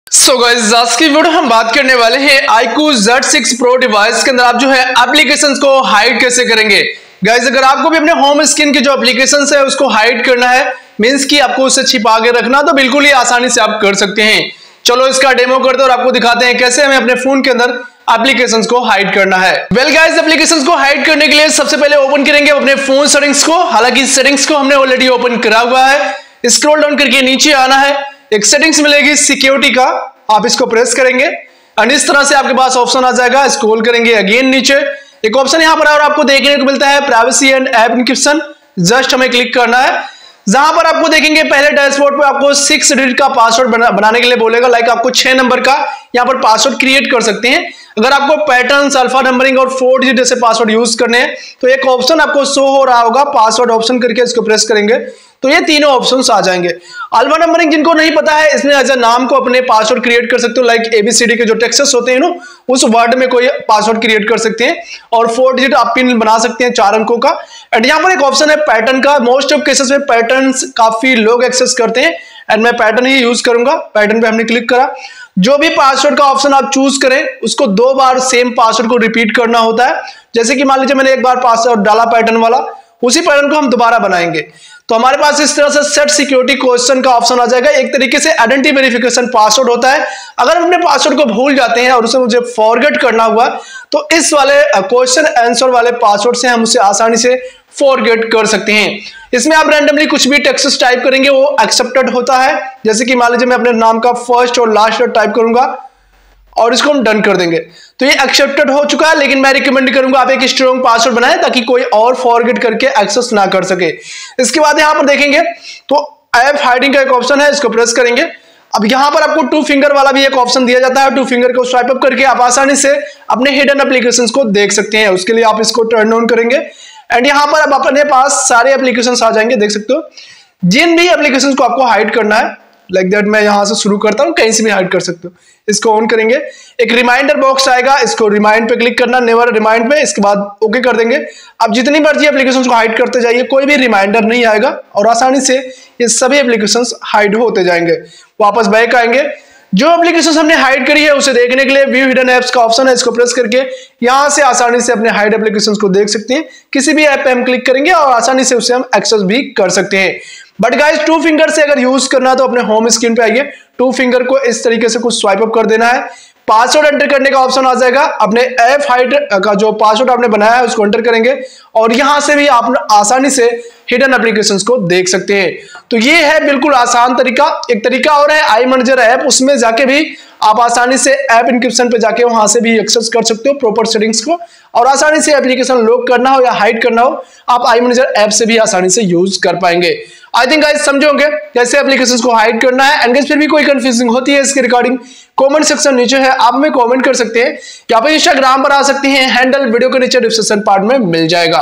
So guys आज की video हम बात करने वाले हैं iQOO Z6 Pro डिवाइस के अंदर आप जो है एप्लीकेशंस को हाइड कैसे करेंगे। गाइस अगर आपको भी अपने होम स्क्रीन की जो एप्लीकेशंस है उसको हाइड करना है, मींस कि आपको उसे छिपा के रखना, तो बिल्कुल ही आसानी से आप कर सकते हैं। चलो इसका डेमो करते हैं और आपको दिखाते हैं कैसे हमें अपने फोन के अंदर एप्लीकेशंस को हाइड करना है। वेल गाइस एप्लीकेशंस को हाइड करने के लिए सबसे पहले ओपन करेंगे अपने फोन सेटिंग्स को। हालांकि सेटिंग्स को हमने ऑलरेडी ओपन करा हुआ है। स्क्रॉल डाउन करके नीचे आना है, एक सेटिंग्स मिलेगी सिक्योरिटी का, आप इसको प्रेस करेंगे एंड इस तरह से आपके पास ऑप्शन आ जाएगा। स्क्रॉल करेंगे अगेन नीचे, एक ऑप्शन यहां पर और आपको देखने को मिलता है privacy and app encryption. Just हमें क्लिक करना है, जहां पर आपको देखेंगे पहले डैशबोर्ड पे आपको 6 डिजिट का पासवर्ड बनाने के लिए बोलेगा। लाइक आपको 6 नंबर का यहां पर पासवर्ड क्रिएट कर सकते हैं। अगर आपको पैटर्न, अल्फा नंबरिंग और 4 डिजिट जैसे पासवर्ड यूज करने हैं तो एक ऑप्शन आपको शो हो रहा होगा, पासवर्ड ऑप्शन करके इसको प्रेस करेंगे तो ये तीनों ऑप्शंस आ जाएंगे। अल्फा नंबरिंग जिनको नहीं पता है, इसमें एज अ नाम को अपने पासवर्ड क्रिएट कर सकते हो। लाइक ABCD के जो टेक्स्ट्स होते हैं ना, उस वर्ड में कोई पासवर्ड क्रिएट कर सकते हैं और 4 डिजिट आप पिन बना सकते हैं 4 अंकों का। एंड यहाँ पर एक ऑप्शन है पैटर्न का। मोस्ट ऑफ केसेस में पैटर्न्स काफी लोग एक्सेस करते हैं एंड मैं पैटर्न ही यूज करूंगा। पैटर्न पे हमने क्लिक करा, जो भी पासवर्ड का ऑप्शन आप चूज करें उसको 2 बार सेम पासवर्ड को रिपीट करना होता है। जैसे कि मान लीजिए मैंने एक बार पासवर्ड डाला पैटर्न वाला, उसी पैटर्न को हम दोबारा बनाएंगे तो हमारे पास इस तरह से सेट सिक्योरिटी क्वेश्चन का ऑप्शन आ जाएगा। एक तरीके से आइडेंटिटी वेरिफिकेशन पासवर्ड होता है। अगर हम अपने पासवर्ड को भूल जाते हैं और उसे मुझे फॉरगेट करना हुआ तो इस वाले क्वेश्चन आंसर वाले पासवर्ड से हम उसे आसानी से फॉरगेट कर सकते हैं। इसमें आप रैंडमली कुछ भी टेक्स्ट टाइप करेंगे वो एक्सेप्टेड होता है। जैसे कि मान लीजिए मैं अपने नाम का फर्स्ट और लास्ट टाइप करूंगा और इसको हम डन कर देंगे तो ये एक्सेप्टेड हो चुका है। लेकिन मैं रिकमेंड करूंगा आप एक स्ट्रॉन्ग पासवर्ड बनाएं ताकि कोई और फॉरगेट करके एक्सेस ना कर सके। इसके बाद यहां पर देखेंगे तो ऐप हाइडिंग का एक ऑप्शन है, इसको प्रेस करेंगे। अब यहां पर आपको 2 फिंगर वाला भी एक ऑप्शन दिया जाता है। 2 फिंगर को स्वाइप अप करके आप आसानी से अपने हिडन एप्लीकेशंस को देख सकते हैं। उसके लिए आप इसको टर्न ऑन करेंगे एंड यहां पर अब अपने पास सारे एप्लीकेशंस आ जाएंगे। देख सकते हो जिन भी एप्लीकेशंस को आपको हाइड करना है, लाइक दैट मैं यहां से शुरू करता हूं, कहीं से भी हाइड कर सकते हो। इसको ऑन करेंगे, एक रिमाइंडर बॉक्स आएगा, इसको रिमाइंड पे क्लिक करना, नेवर रिमाइंड पे, इसके बाद ओके कर देंगे। अब जितनी मर्जी एप्लीकेशंस को हाइड करते जाइए, कोई भी रिमाइंडर नहीं आएगा और आसानी से ये सभी एप्लीकेशंस हाइड होते जाएंगे। वापस बैक आएंगे, जो एप्लीकेशंस हमने हाइड करी है उसे देखने के लिए व्यू हिडन एप्स का ऑप्शन है, इसको प्रेस करके यहां से आसानी से अपने हाइड एप्लीकेशंस को देख सकते हैं। किसी भी ऐप पे हम क्लिक करेंगे और आसानी से उसे हम एक्सेस भी कर सकते हैं। बट गाइस 2 फिंगर से अगर यूज करना तो अपने होम स्क्रीन पे आइए, 2 फिंगर को इस तरीके से कुछ स्वाइप अप कर देना है। पासवर्ड एंटर करने का ऑप्शन आ जाएगा। अपने ऐप हाइड का जो पासवर्ड आपने बनाया है उसको एंटर करेंगे और यहां से भी आप आसानी से हिडन एप्लीकेशंस को देख सकते हैं। तो ये है बिल्कुल आसान तरीका। एक तरीका और है iManager ऐप, उसमें जाके भी आप आसानी से ऐप एन्क्रिप्शन पे जाके वहां से भी एक्सेस कर सकते हो प्रॉपर सेटिंग्स को, और आसानी से एप्लीकेशन लॉक करना हो या हाइड करना हो आप iManager ऐप से भी आसानी से यूज कर पाएंगे। आई थिंक गाइस समझोगे कैसे एप्लीकेशंस को हाइड करना है। एंड गाइस फिर भी कोई कंफ्यूजिंग होती है इसके रिगार्डिंग, कमेंट सेक्शन नीचे है, आप हमें कमेंट कर सकते हैं या फिर इंस्टाग्राम पर आ सकते हैं। हैंडल वीडियो के नीचे डिस्क्रिप्शन पार्ट में मिल जाएगा।